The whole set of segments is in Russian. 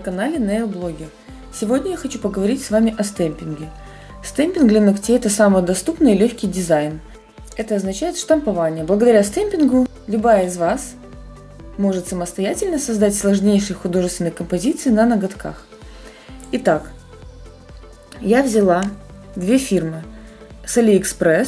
канале Nail Blogger. Сегодня я хочу поговорить с вами о стемпинге. Стемпинг для ногтей – это самый доступный и легкий дизайн. Это означает штампование. Благодаря стемпингу любая из вас может самостоятельно создать сложнейшие художественные композиции на ноготках. Итак, я взяла две фирмы с AliExpress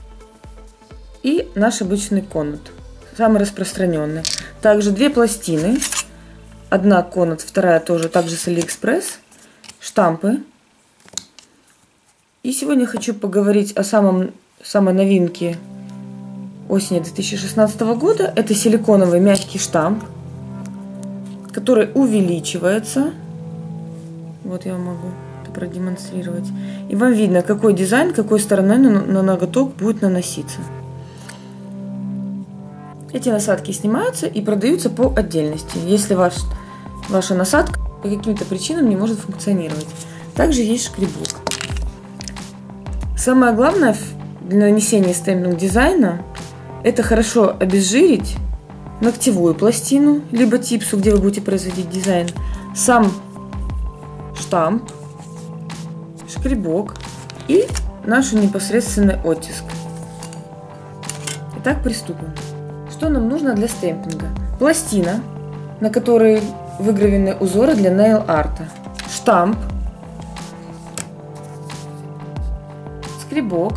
и наш обычный Conut, самый распространенный. Также две пластины. Одна Conut, вторая тоже также с AliExpress. Штампы. И сегодня хочу поговорить о самой новинке осени 2016 года. Это силиконовый мягкий штамп, который увеличивается. Вот я вам могу это продемонстрировать. И вам видно, какой дизайн, какой стороной на ноготок будет наноситься. Эти насадки снимаются и продаются по отдельности, если ваша насадка по каким-то причинам не может функционировать. Также есть шкребок. Самое главное для нанесения стемпинг дизайна – это хорошо обезжирить ногтевую пластину, либо типсу, где вы будете производить дизайн, сам штамп, шкребок и наш непосредственный оттиск. Итак, приступим. Что нам нужно для стемпинга? Пластина, на которой выгравированы узоры для нейл-арта, штамп, скребок,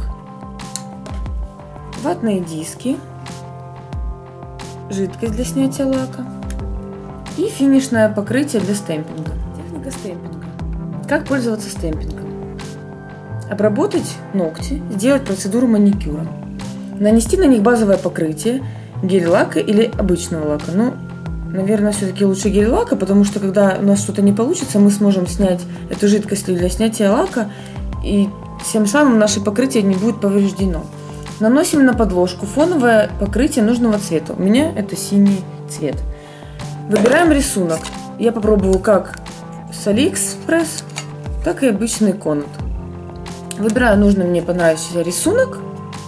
ватные диски, жидкость для снятия лака и финишное покрытие для стемпинга. Техника стемпинга. Как пользоваться стемпингом? Обработать ногти, сделать процедуру маникюра, нанести на них базовое покрытие, гель-лака или обычного лака. Ну, наверное, все-таки лучше гель-лака, потому что когда у нас что-то не получится, мы сможем снять эту жидкость для снятия лака, и тем самым наше покрытие не будет повреждено. Наносим на подложку фоновое покрытие нужного цвета. У меня это синий цвет. Выбираем рисунок. Я попробую как с AliExpress, так и обычный Conut. Выбираю нужный мне понравившийся рисунок.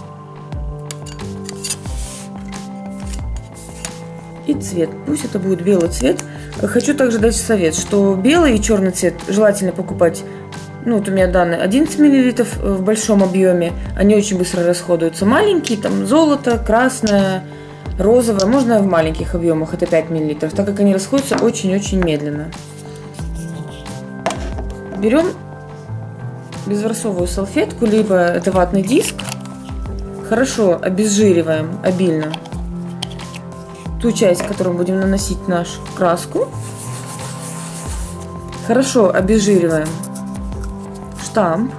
И цвет. Пусть это будет белый цвет. Хочу также дать совет, что белый и черный цвет желательно покупать. Ну, вот у меня данные 11 мл в большом объеме. Они очень быстро расходуются. Маленькие, там золото, красное, розовое. Можно в маленьких объемах, это 5 мл, так как они расходятся очень-очень медленно. Берем безворсовую салфетку, либо это ватный диск. Хорошо обезжириваем обильно ту часть, в которой будем наносить нашу краску. Хорошо обезжириваем штамп.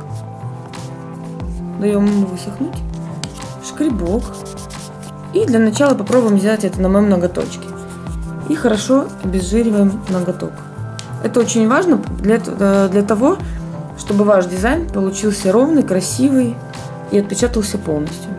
Даем ему высохнуть. Шкребок. И для начала попробуем сделать это на моем ноготочке. И хорошо обезжириваем ноготок. Это очень важно для того, чтобы ваш дизайн получился ровный, красивый и отпечатался полностью.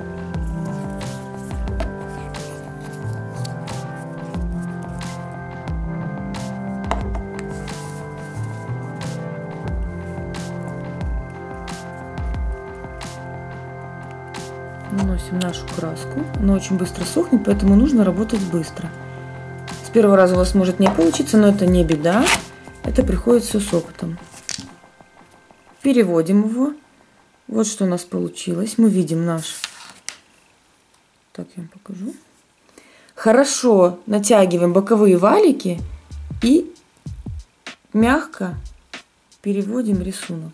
Наносим нашу краску. Она очень быстро сохнет, поэтому нужно работать быстро. С первого раза у вас может не получиться, но это не беда. Это приходит все с опытом. Переводим его. Вот что у нас получилось. Мы видим наш... Так, я вам покажу. Хорошо натягиваем боковые валики и мягко переводим рисунок.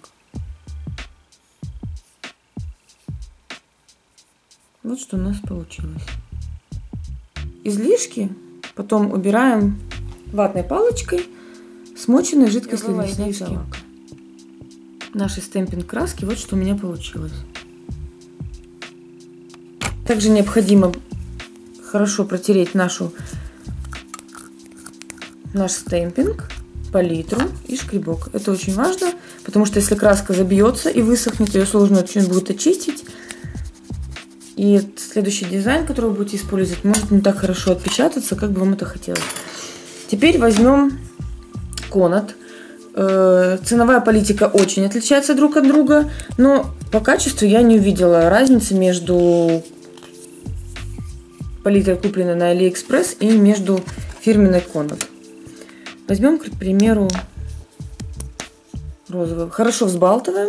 Вот что у нас получилось. Излишки потом убираем ватной палочкой, смоченной жидкостью для снятия лака. Наши стемпинг краски, вот что у меня получилось. Также необходимо хорошо протереть наш стемпинг, палитру и шкребок. Это очень важно, потому что если краска забьется и высохнет, ее сложно очень будет очистить. И следующий дизайн, который вы будете использовать, может не так хорошо отпечататься, как бы вам это хотелось. Теперь возьмем Conut. Ценовая политика очень отличается друг от друга, но по качеству я не увидела разницы между палитрой, купленной на AliExpress, и между фирменной Conut. Возьмем, к примеру, розовым. Хорошо взбалтываем.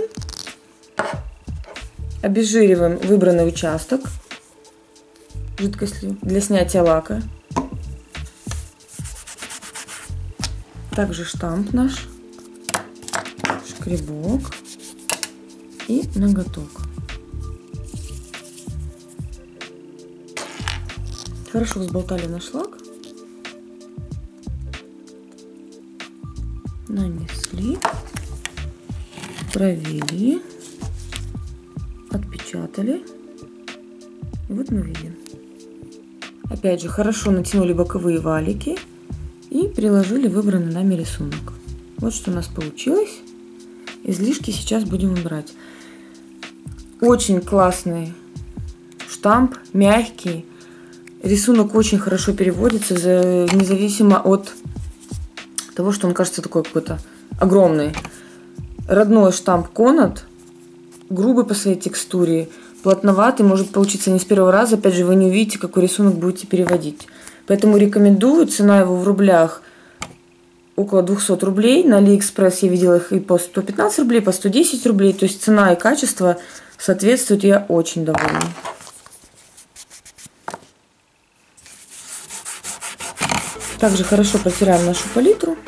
Обезжириваем выбранный участок жидкостью для снятия лака. Также штамп наш, шкребок и ноготок. Хорошо взболтали наш лак. Нанесли, провели, отпечатали. И вот мы видим. Опять же, хорошо натянули боковые валики и приложили выбранный нами рисунок. Вот что у нас получилось. Излишки сейчас будем убирать. Очень классный штамп, мягкий. Рисунок очень хорошо переводится, независимо от того, что он кажется такой какой-то огромный. Родной штамп Конад, грубый по своей текстуре, плотноватый, может получиться не с первого раза. Опять же, вы не увидите, какой рисунок будете переводить. Поэтому рекомендую. Цена его в рублях около 200 рублей. На Алиэкспресс я видела их и по 115 рублей, по 110 рублей. То есть цена и качество соответствуют. Я очень довольна. Также хорошо протираем нашу палитру.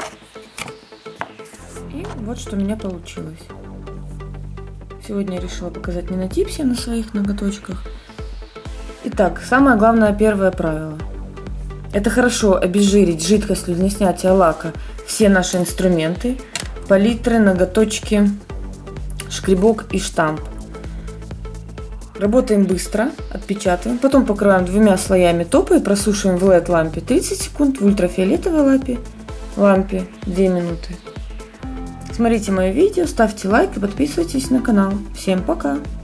И вот что у меня получилось. Сегодня я решила показать не на типсе, а на своих ноготочках. Итак, самое главное первое правило. Это хорошо обезжирить жидкостью для снятия лака все наши инструменты. Палитры, ноготочки, шкребок и штамп. Работаем быстро, отпечатываем, потом покрываем 2 слоями топа и просушиваем в LED-лампе 30 секунд, в ультрафиолетовой лампе 2 минуты. Смотрите мое видео, ставьте лайк и подписывайтесь на канал. Всем пока!